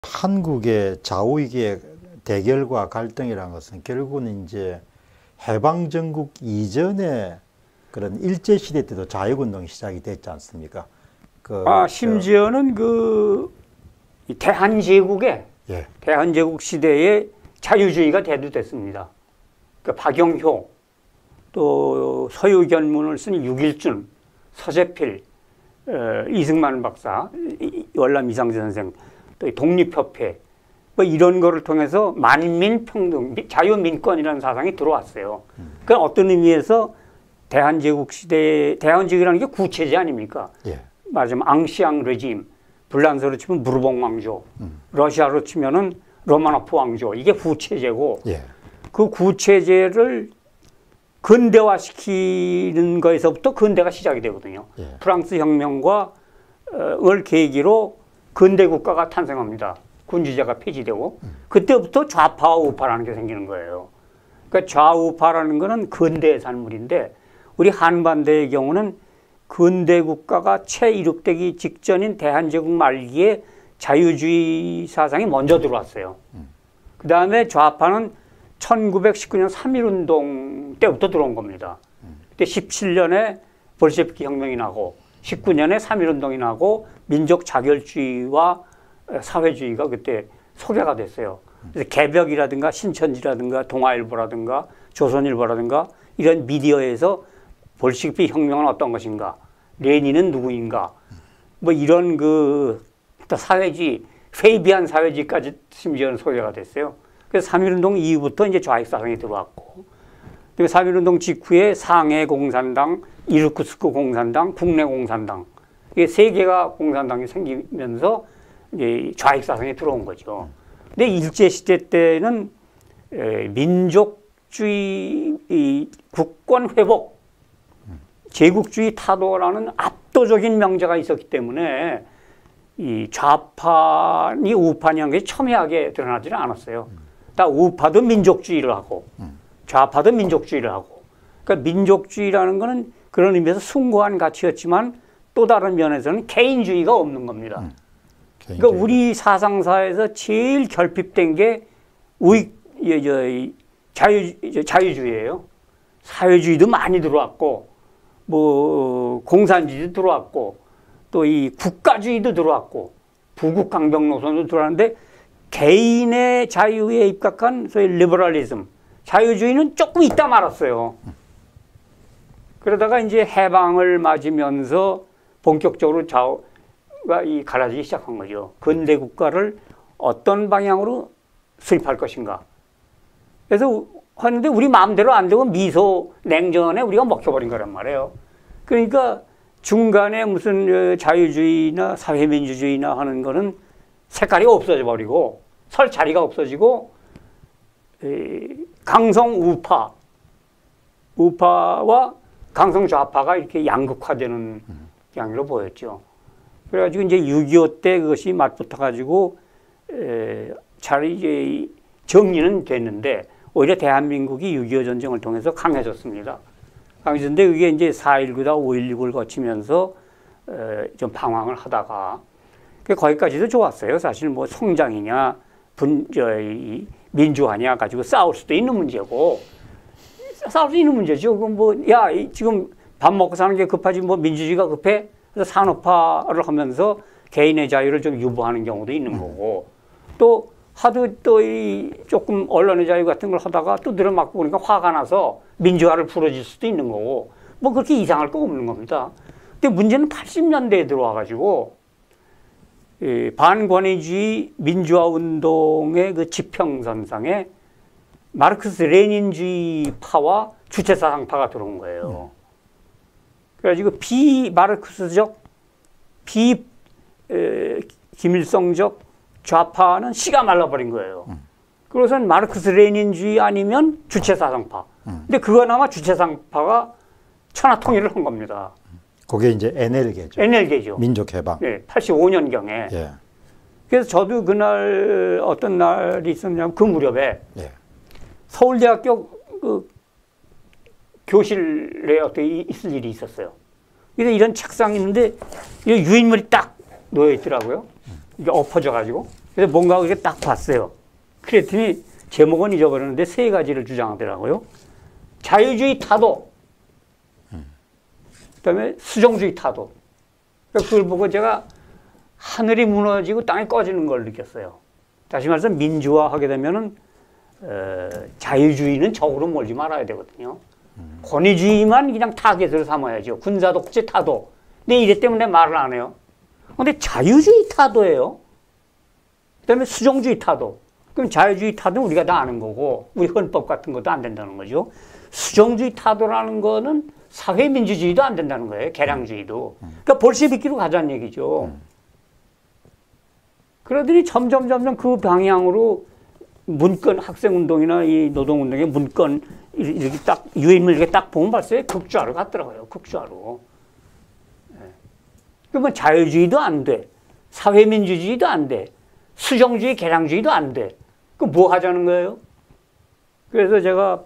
한국의 좌우익의 대결과 갈등이라는 것은 결국은 이제 해방전국 이전에 그런 일제시대 때도 자유운동이 시작이 됐지 않습니까? 심지어는 대한제국에, 예. 대한제국 시대에 자유주의가 대두됐습니다. 그러니까 박영효, 또 서유견문을 쓴 육일준, 서재필, 이승만 박사, 월남 이상재 선생, 또 독립협회, 뭐 이런 거를 통해서 만민평등, 자유민권이라는 사상이 들어왔어요. 그러니까 어떤 의미에서 대한제국 시대에, 대한제국이라는 게 구체제 아닙니까? 예. 말하자면 앙시앙 레짐, 불란서로 치면 무르봉 왕조, 러시아로 치면은 로마노프 왕조, 이게 구체제고, 예. 그 구체제를 근대화시키는 거에서부터 근대가 시작이 되거든요. 예. 프랑스 혁명과 을 계기로 근대 국가가 탄생합니다. 군주제가 폐지되고 그때부터 좌파와 우파라는 게 생기는 거예요. 그러니까 좌우파라는 거는 근대의 산물인데 우리 한반도의 경우는 근대 국가가 채이룩되기 직전인 대한제국 말기에 자유주의 사상이 먼저 들어왔어요. 그 다음에 좌파는 1919년 3.1운동 때부터 들어온 겁니다. 그때 17년에 볼셰비키 혁명이 나고 19년에 3.1운동이 나고 민족 자결주의와 사회주의가 그때 소개가 됐어요. 그래서 개벽이라든가 신천지라든가 동아일보라든가 조선일보라든가 이런 미디어에서 볼셰비키 혁명은 어떤 것인가, 레닌은 누구인가, 뭐 이런 사회주의, 페이비안 사회주의까지 심지어는 소개가 됐어요. 그래서 3.1운동 이후부터 이제 좌익 사상이 들어왔고, 3.1운동 직후에 상해 공산당, 이르쿠스크 공산당, 국내 공산당, 이게 세 개가 공산당이 생기면서 이제 좌익 사상이 들어온 거죠. 근데 일제시대 때는 민족주의, 국권 회복, 제국주의 타도라는 압도적인 명제가 있었기 때문에 이 좌파니 우파니 한 게 첨예하게 드러나지는 않았어요. 다 우파도 민족주의를 하고 좌파도 민족주의를 하고, 그러니까 민족주의라는 거는 그런 의미에서 숭고한 가치였지만 또 다른 면에서는 개인주의가 없는 겁니다. 그러니까 우리 사상사에서 제일 결핍된 게 자유주의예요. 사회주의도 많이 들어왔고, 뭐 공산주의도 들어왔고, 또 이 국가주의도 들어왔고, 부국강병 노선도 들어왔는데 개인의 자유에 입각한 소위 리버럴리즘, 자유주의는 조금 있다 말았어요. 그러다가 이제 해방을 맞으면서 본격적으로 좌우가 갈라지기 시작한 거죠. 근대 국가를 어떤 방향으로 수립할 것인가. 그래서 하는데 우리 마음대로 안 되고 미소 냉전에 우리가 먹혀버린 거란 말이에요. 그러니까 중간에 무슨 자유주의나 사회민주주의나 하는 거는 색깔이 없어져 버리고 설 자리가 없어지고 강성 우파와 강성 좌파가 이렇게 양극화되는 양으로 보였죠. 그래가지고 이제 6.25 때 그것이 맞붙어가지고 잘 이제 정리는 됐는데 오히려 대한민국이 6.25 전쟁을 통해서 강해졌습니다. 강해졌는데 그게 이제 4.19다 5.16을 거치면서 좀 방황을 하다가 거기까지도 좋았어요. 사실 뭐 성장이냐 민주화냐 가지고 싸울 수도 있는 문제고, 싸울 수 있는 문제죠. 그럼 지금 밥 먹고 사는 게 급하지 뭐 민주주의가 급해? 그래서 산업화를 하면서 개인의 자유를 좀 유보하는 경우도 있는 거고, 또 하도 조금 언론의 자유 같은 걸 하다가 또 늘어맞고 그러니까 화가 나서 민주화를 부러질 수도 있는 거고, 뭐 그렇게 이상할 거 없는 겁니다. 근데 문제는 80년대에 들어와가지고 반권위주의 민주화 운동의 그 지평선상에 마르크스 레닌주의 파와 주체사상파가 들어온 거예요. 그래가지고 비마르크스적, 비김일성적 좌파는 씨가 말라버린 거예요. 그래서는 마르크스 레닌주의 아니면 주체사상파. 근데 그거나마 주체사상파가 천하통일을 한 겁니다. 그게 이제 NL계죠. NL계죠. 민족해방. 네, 85년경에. 예. 그래서 저도 그날 어떤 날이 있었냐면 그 무렵에 예. 서울대학교 교실에 어떻게 있을 일이 있었어요. 이런 책상이 있는데 유인물이 딱 놓여 있더라고요. 이게 엎어져 가지고 그래서 뭔가 그렇게 딱 봤어요. 그랬더니 제목은 잊어버렸는데 세 가지를 주장하더라고요. 자유주의 타도, 그다음에 수정주의 타도. 그러니까 그걸 보고 제가 하늘이 무너지고 땅이 꺼지는 걸 느꼈어요. 다시 말해서 민주화하게 되면은 자유주의는 적으로 몰지 말아야 되거든요. 권위주의만 그냥 타겟으로 삼아야죠. 군사독재 타도. 근데 이래 때문에 말을 안 해요. 근데 자유주의 타도예요. 그다음에 수정주의 타도. 그럼 자유주의 타도는 우리가 다 아는 거고 우리 헌법 같은 것도 안 된다는 거죠. 수정주의 타도라는 거는 사회민주주의도 안 된다는 거예요. 개량주의도. 그러니까 볼셰비키로 가자는 얘기죠. 그러더니 점점 그 방향으로 문건 학생운동이나 이 노동운동의 문건 이렇게 딱 유인물 이렇게 딱 보면 벌써 극좌로 갔더라고요. 극좌로. 그러면 자유주의도 안 돼. 사회민주주의도 안 돼. 수정주의, 개량주의도 안 돼. 그럼 뭐 하자는 거예요? 그래서 제가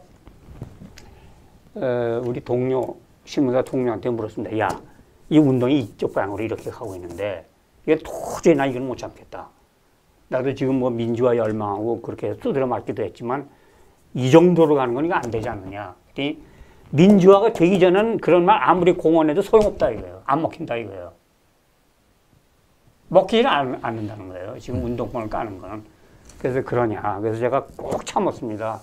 우리 동료, 신문사 동료한테 물었습니다. 야, 이 운동이 이쪽 방향으로 이렇게 가고 있는데 이게 도저히 나 이건 못 참겠다. 나도 지금 뭐 민주화 열망하고 그렇게 두드려 맞기도 했지만 이 정도로 가는 건 이거 안 되지 않느냐. 민주화가 되기 전에는 그런 말 아무리 공언해도 소용없다 이거예요. 안 먹힌다 이거예요. 먹히지는 않는다는 거예요. 지금 운동권을 까는 거는. 그래서 그러냐. 그래서 제가 꼭 참았습니다.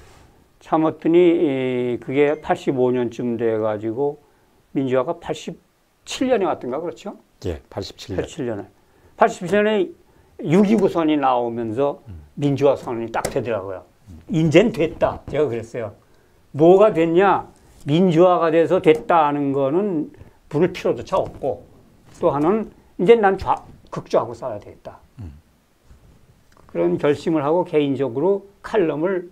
참았더니 그게 85년쯤 돼가지고 민주화가 87년에 왔던가 그렇죠? 예, 87년. 87년에 6.29 선이 나오면서 민주화 선언이 딱 되더라고요. 인제는 됐다. 제가 그랬어요. 뭐가 됐냐? 민주화가 돼서 됐다 하는 거는 부를 필요도 차 없고 또 하나는 이제 난 극좌하고 싸워야 되겠다. 그런 결심을 하고 개인적으로 칼럼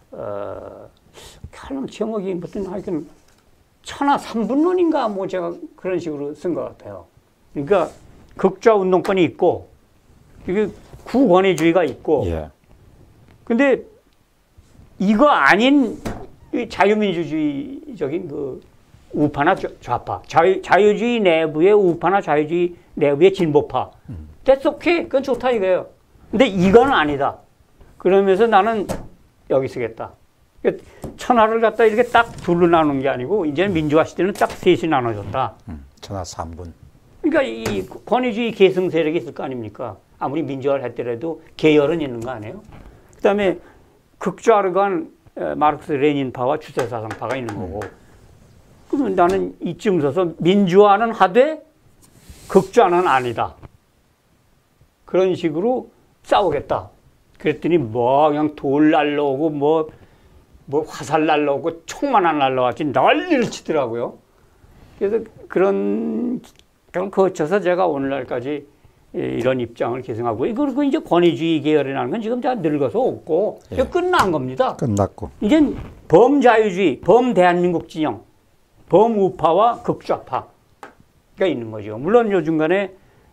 제목이 무슨 하여튼 천하 3분론인가 뭐 제가 그런 식으로 쓴 것 같아요. 그러니까 극좌 운동권이 있고 이게 구권위주의가 있고 근데 이거 아닌 자유민주주의적인 그 우파나 좌파, 자유주의 내부의 우파나 자유주의 내부의 진보파. That's okay. 그건 좋다 이거예요. 근데 이건 아니다. 그러면서 나는 여기 쓰겠다. 천하를 갖다 이렇게 딱 둘로 나누는 게 아니고 이제는 민주화 시대는 딱 셋이 나눠졌다. 천하 3분. 그러니까 이 권위주의 계승 세력이 있을 거 아닙니까? 아무리 민주화를 했더라도 계열은 있는 거 아니에요? 그 다음에 극좌로 간 마르크스 레닌파와 주체사상파가 있는 거고 그러면 나는 이쯤 서서 민주화는 하되 극좌는 아니다. 그런 식으로 싸우겠다. 그랬더니 뭐 그냥 돌 날라오고 뭐 화살 날라오고 총만 안 날라왔지 난리를 치더라고요. 그래서 그런 거쳐서 제가 오늘날까지 이런 입장을 계승하고 그리고 이제 권위주의 계열이라는 건 지금 다 늙어서 없고 끝난 겁니다. 끝났고 이제 범자유주의, 범대한민국 진영, 범우파와 극좌파가 있는 거죠. 물론 요즘간에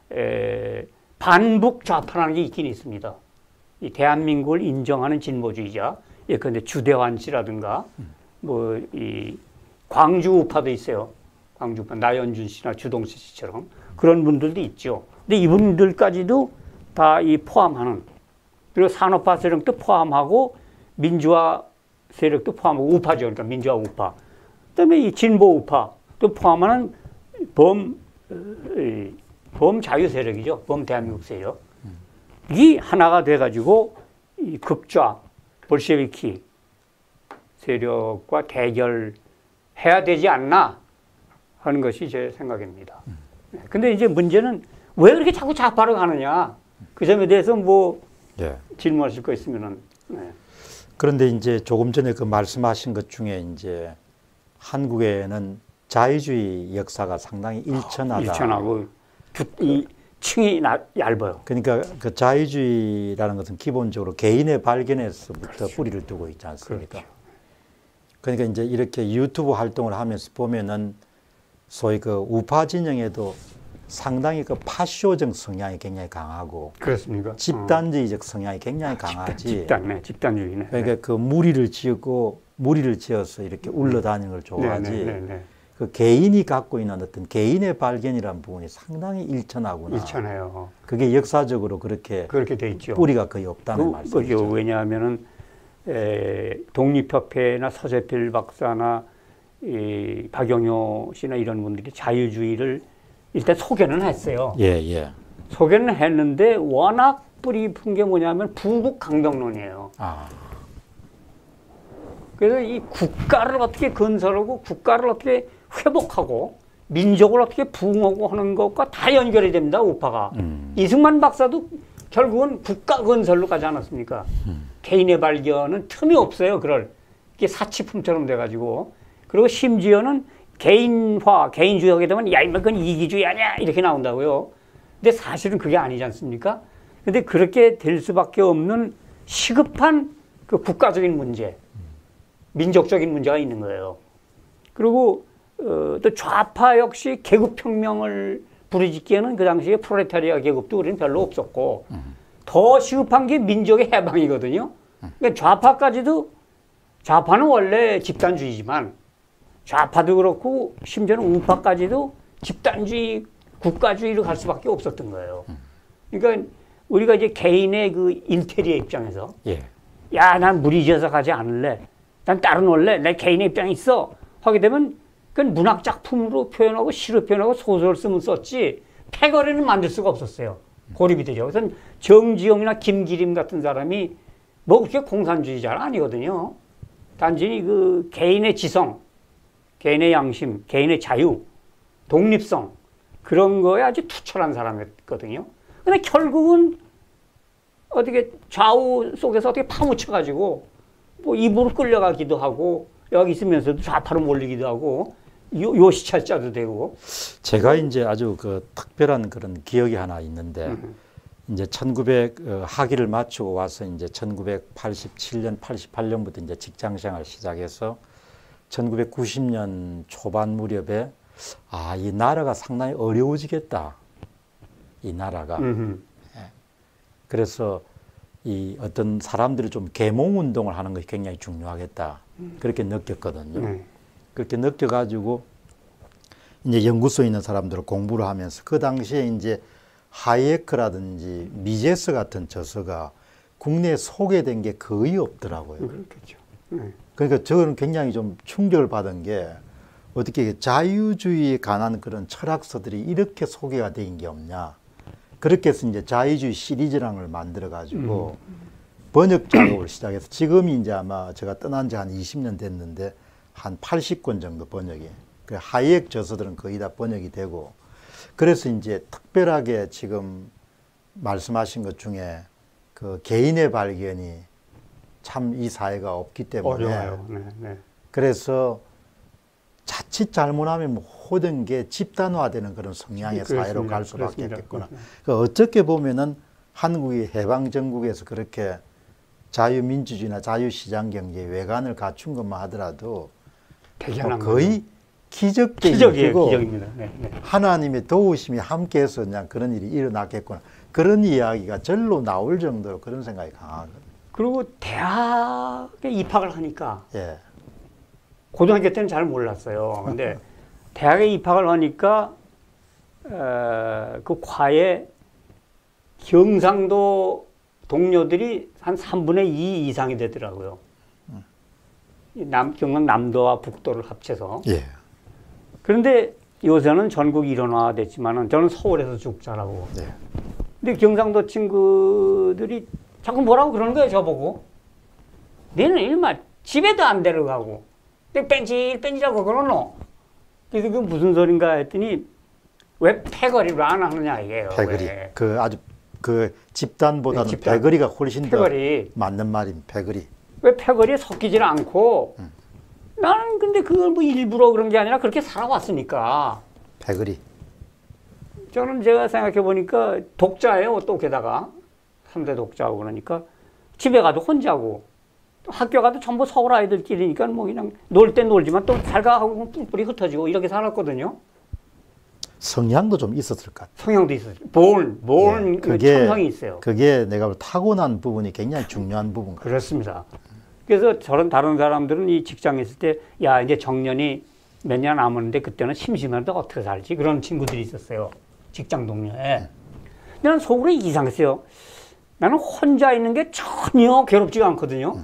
반북 좌파라는 게 있긴 있습니다. 이 대한민국을 인정하는 진보주의자, 예컨대 주대환 씨라든가 뭐 이 광주 우파도 있어요. 광주 우파 나연준 씨나 주동식 씨처럼 그런 분들도 있죠. 근데 이분들까지도 다 이 포함하는 그리고 산업화 세력도 포함하고 민주화 세력도 포함하고 우파죠. 그러니까 민주화 우파. 그다음에 이 진보 우파도 포함하는 범자유 세력이죠. 범대한민국 세력. 이 하나가 돼가지고 이 극좌 볼셰비키 세력과 대결해야 되지 않나 하는 것이 제 생각입니다. 근데 이제 문제는 왜 그렇게 자꾸 좌파로 가느냐. 그 점에 대해서 뭐 질문하실 거 있으면은. 그런데 이제 조금 전에 그 말씀하신 것 중에 이제 한국에는 자유주의 역사가 상당히 일천하다. 일천하고 이 층이 얇아요. 그러니까 그 자유주의라는 것은 기본적으로 개인의 발견에서부터 그렇죠. 뿌리를 두고 있지 않습니까? 그렇죠. 그러니까 이제 이렇게 유튜브 활동을 하면서 보면은 소위 그 우파 진영에도 상당히 그 파쇼적 성향이 굉장히 강하고 그렇습니까? 집단주의적 성향이 굉장히 강하지. 집단주의네. 그러니까 그 무리를 지어서 이렇게 울러다니는 걸 좋아하지. 그 개인이 갖고 있는 어떤 개인의 발견이라는 부분이 상당히 일천하구나. 일천해요. 그게 역사적으로 그렇게 돼 있죠. 뿌리가 거의 없다는 말씀이죠. 왜냐하면은 독립협회나 서재필 박사나 이 박영효 씨나 이런 분들이 자유주의를 일단 소개는 했어요. 예, 예. 소개는 했는데 워낙 뿌리 깊은 게 뭐냐면 부국 강병론이에요. 아. 그래서 이 국가를 어떻게 건설하고 국가를 어떻게 회복하고 민족을 어떻게 부흥하고 하는 것과 다 연결이 됩니다. 우파가. 이승만 박사도 결국은 국가 건설로 가지 않았습니까? 개인의 발견은 틈이 없어요. 그럴 이게 사치품처럼 돼가지고. 그리고 심지어는 개인화, 개인주의 하게 되면 야, 이만 그건 이기주의 아니야 이렇게 나온다고요. 근데 사실은 그게 아니지 않습니까? 근데 그렇게 될 수밖에 없는 시급한 그 국가적인 문제, 민족적인 문제가 있는 거예요. 그리고 또 좌파 역시 계급혁명을 부르짖기에는 그 당시에 프롤레타리아 계급도 우리는 별로 없었고 더 시급한 게 민족의 해방이거든요. 그러니까 좌파는 원래 집단주의지만 좌파도 그렇고 심지어는 우파까지도 집단주의, 국가주의로 갈 수밖에 없었던 거예요. 그러니까 우리가 이제 개인의 그 인테리어 입장에서 예. 야, 난 무리지어서 가지 않을래. 난 따로 놀래. 내 개인의 입장이 있어. 하게 되면 그건 문학 작품으로 표현하고 시로 표현하고 소설 쓰면 썼지 패거리는 만들 수가 없었어요. 고립이 되죠. 그래서 정지용이나 김기림 같은 사람이 뭐 그렇게 공산주의자는 아니거든요. 단지 그 개인의 지성, 개인의 양심, 개인의 자유, 독립성 그런 거에 아주 투철한 사람이었거든요. 근데 결국은 어떻게 좌우 속에서 어떻게 파묻혀가지고 뭐 입으로 끌려가기도 하고 여기 있으면서도 좌파로 몰리기도 하고 요시찰자도 되고. 제가 이제 아주 그 특별한 그런 기억이 하나 있는데 이제 1900 학위를 마치고 와서 이제 1987년, 88년부터 이제 직장 생활 시작해서 1990년 초반 무렵에 아, 이 나라가 상당히 어려워지겠다. 이 나라가. 예. 그래서 이 어떤 사람들이 좀 계몽 운동을 하는 것이 굉장히 중요하겠다. 그렇게 느꼈거든요. 그렇게 느껴가지고 이제 연구소에 있는 사람들을 공부를 하면서 그 당시에 이제 하이에크라든지 미제스 같은 저서가 국내에 소개된 게 거의 없더라고요. 그렇겠죠. 그러니까 저는 굉장히 좀 충격을 받은 게 어떻게 자유주의에 관한 그런 철학서들이 이렇게 소개가 된 게 없냐. 그렇게 해서 이제 자유주의 시리즈라는 걸 만들어 가지고 번역 작업을 시작해서 지금이 이제 아마 제가 떠난 지 한 20년 됐는데 한 80권 정도 번역이. 그 하이엑 저서들은 거의 다 번역이 되고 그래서 이제 특별하게 지금 말씀하신 것 중에 그 개인의 발견이 참 이 사회가 없기 때문에 어려워요. 그래서 자칫 잘못하면 모든 게 집단화되는 그런 성향의 사회로 갈 수밖에 없겠구나. 그러니까 어떻게 보면은 한국이 해방전국에서 그렇게 자유민주주의나 자유시장 경제의 외관을 갖춘 것만 하더라도 뭐 거의 기적이고 기적입니다. 하나님의 도우심이 함께해서 그냥 그런 일이 일어났겠구나. 그런 이야기가 절로 나올 정도로 그런 생각이 강하거든요. 그리고 대학에 입학을 하니까 예. 고등학교 때는 잘 몰랐어요. 근데 대학에 입학을 하니까 그 과에 경상도 동료들이 한 3분의 2 이상이 되더라고요. 경남 남도와 북도를 합쳐서. 예. 그런데 요새는 전국이 일원화됐지만은 저는 서울에서 쭉 자라고. 예. 근데 경상도 친구들이 자꾸 뭐라고 그러는 거예요, 저보고. 너는 일마 집에도 안 데려가고. 뺀질뺀질하고 그러노. 그래서 그 무슨 소린가 했더니 왜 패거리로 안 하느냐 이게요. 패거리. 왜. 그 아주 그 집단보다는 집단. 패거리가 훨씬 패거리. 더 맞는 말인 패거리. 왜 패거리에 섞이질 않고 나는 근데 그걸 뭐 일부러 그런 게 아니라 그렇게 살아왔으니까. 패거리. 저는 제가 생각해 보니까 독자예요. 또 게다가 3대 독자고 그러니까 집에 가도 혼자고 학교 가도 전부 서울 아이들끼리니까 뭐 그냥 놀 땐 놀지만 또 살가하고 뿔뿔이 흩어지고 이렇게 살았거든요. 성향도 좀 있었을 것 같아요. 성향도 있어요. 본 천성이 있어요. 그게 내가 타고난 부분이 굉장히 중요한 부분 같아요. 그렇습니다. 그래서 저런 다른 사람들은 이 직장에 있을 때 야 이제 정년이 몇 년 남았는데 그때는 심심한데 어떻게 살지? 그런 친구들이 있었어요. 직장 동료에. 나는 속으로 이상했어요. 나는 혼자 있는 게 전혀 괴롭지가 않거든요.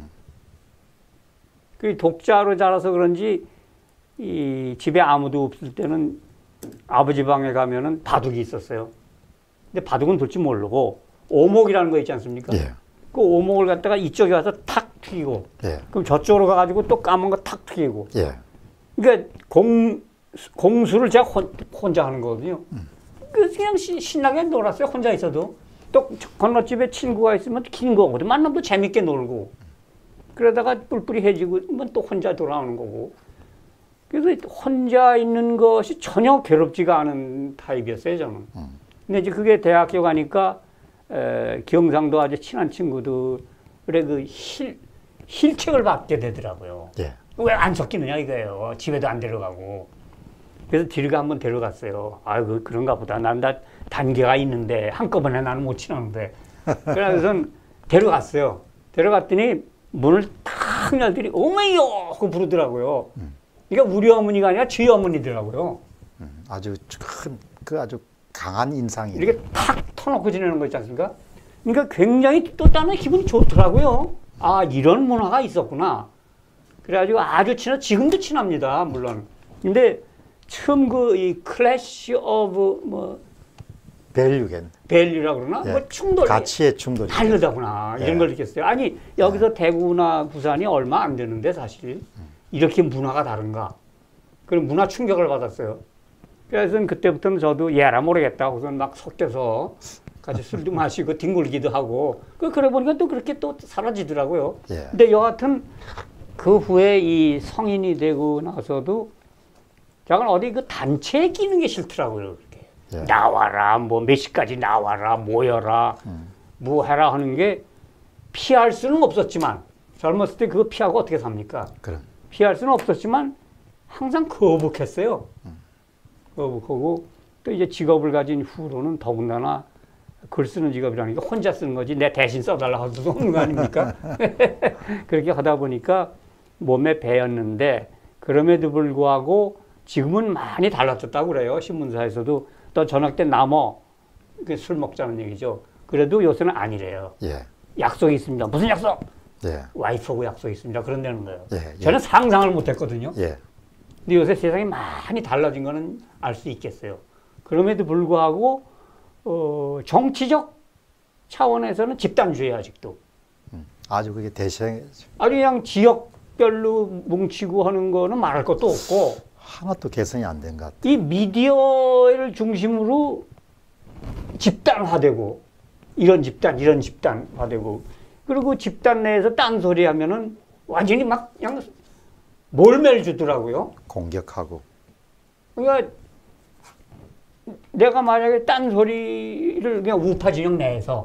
그 독자로 자라서 그런지 이 집에 아무도 없을 때는 아버지 방에 가면은 바둑이 있었어요. 근데 바둑은 둘 줄 모르고 오목이라는 거 있지 않습니까? 예. 그 오목을 갖다가 이쪽에 와서 탁 튀기고, 예. 그럼 저쪽으로 가가지고 또 까만 거 탁 튀기고. 예. 그러니까 공수를 제가 혼자 하는 거거든요. 그냥 신나게 놀았어요. 혼자 있어도. 또 건너집에 친구가 있으면 긴 거거든. 만나면 재밌게 놀고. 그러다가 뿔뿔이 해지고 또 혼자 돌아오는 거고. 그래서 혼자 있는 것이 전혀 괴롭지가 않은 타입이었어요, 저는. 근데 이제 그게 대학교 가니까 경상도 아주 친한 친구들의 그 힐책을 받게 되더라고요. 예. 왜 안 섞이느냐 이거예요. 집에도 안 데려가고. 그래서 뒤를 한번 데려갔어요. 아이고 그런가 보다. 난 다 단계가 있는데 한꺼번에 나는 못 치는데. 그래서 데려갔어요. 데려갔더니 문을 탁 열더니 어머니요 하고 부르더라고요. 그러니까 우리 어머니가 아니라 저희 어머니더라고요. 아주 아주 강한 인상이 이렇게 탁 터놓고 지내는 거 있지 않습니까? 그러니까 굉장히 또 다른 기분이 좋더라고요. 아 이런 문화가 있었구나. 그래가지고 아주 지금도 친합니다. 물론. 근데 처음 이 클래시 오브 밸류라고 그러나? 예. 뭐 충돌. 가치의 충돌이 다르다구나. 이런 걸 느꼈어요. 아니 여기서 대구나 부산이 얼마 안 되는데 사실 이렇게 문화가 다른가. 그런 문화 충격을 받았어요. 그래서 그때부터는 저도 얘라 모르겠다. 우선 막 섞여서 같이 술도 마시고 뒹굴기도 하고. 그래 보니까 또 그렇게 또 사라지더라고요. 예. 근데 여하튼 그 후에 이 성인이 되고 나서도 저는 어디 그 단체에 끼는 게 싫더라고요. 그렇게. 예. 나와라, 뭐 몇 시까지 나와라, 모여라, 뭐 해라 하는 게 피할 수는 없었지만 젊었을 때 그거 피하고 어떻게 삽니까? 그럼. 피할 수는 없었지만 항상 거북했어요. 거북하고 또 이제 직업을 가진 후로는 더군다나 글 쓰는 직업이라는 게 혼자 쓰는 거지 내 대신 써달라 할 수도 없는 거 아닙니까? 그렇게 하다 보니까 몸에 배였는데 그럼에도 불구하고 지금은 많이 달라졌다고 그래요. 신문사에서도 또 저녁 때 남어 술 먹자는 얘기죠. 그래도 요새는 아니래요. 예. 약속이 있습니다. 무슨 약속? 예. 와이프하고 약속이 있습니다. 그런다는 거예요. 예. 예. 저는 상상을 못했거든요. 예. 근데 요새 세상이 많이 달라진 거는 알 수 있겠어요. 그럼에도 불구하고 정치적 차원에서는 집단주의 아직도. 아주 그게 대세 아주 그냥 지역별로 뭉치고 하는 거는 말할 것도 없고 하나도 개선이 안 된 것 같아요. 이 미디어를 중심으로 집단화되고 이런 집단화되고 그리고 집단 내에서 딴소리 하면은 완전히 막 그냥 몰매를 주더라고요. 공격하고. 그러니까 내가 만약에 딴소리를 그냥 우파 진영 내에서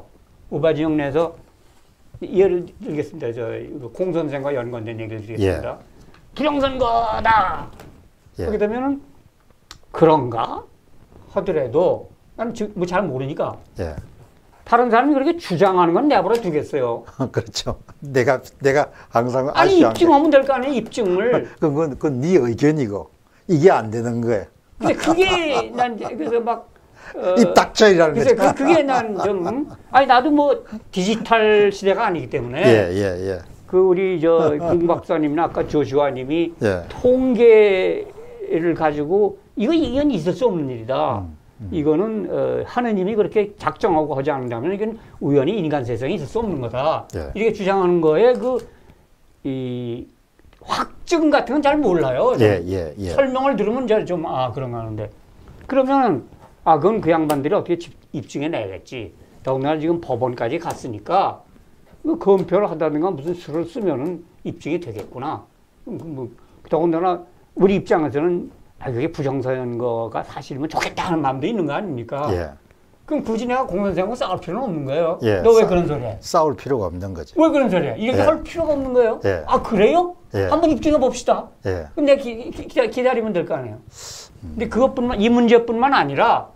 예를 들겠습니다. 공 선생과 연관된 얘기를 드리겠습니다. 예. 부정선거다. 예. 그렇게 되면은 그런가 하더라도 나는 뭐 잘 모르니까 예. 다른 사람이 그렇게 주장하는 건 내버려 두겠어요. 그렇죠. 내가 항상 아니 입증하면 될 거 아니에요. 입증을. 그건 네 의견이고 이게 안 되는 거예요. 근데 그게 난 그래서 막 입 닥쳐이라는 그래서 거죠. 그게 난 좀 아니 나도 뭐 디지털 시대가 아니기 때문에 예. 그 우리 공 박사님이나 아까 조슈아님이 예. 통계를 가지고 이건 있을 수 없는 일이다. 이거는 하느님이 그렇게 작정하고 하지 않는다면 이건 우연히 인간 세상에 있을 수 없는 거다. 예. 이렇게 주장하는 거에 이 확증 같은 건 잘 몰라요. 예. 설명을 들으면 이제 좀 그런가 하는데 그러면 그건 그 양반들이 어떻게 입증해 내겠지. 더군다나 지금 법원까지 갔으니까 그 검표를 하다든가 무슨 수를 쓰면은 입증이 되겠구나. 뭐 더군다나 우리 입장에서는 그게 부정선거가 사실이면 좋겠다는 마음도 있는 거 아닙니까? 예. 그럼 굳이 내가 공선생하고 싸울 필요는 없는 거예요. 예. 너 왜 그런 소리 해? 싸울 필요가 없는 거죠. 왜 그런 소리 해? 이렇게 예. 할 필요가 없는 거예요? 예. 그래요? 예. 한번 입증해 봅시다. 예. 그럼 내가 기다리면 될 거 아니에요. 근데 이 문제뿐만 아니라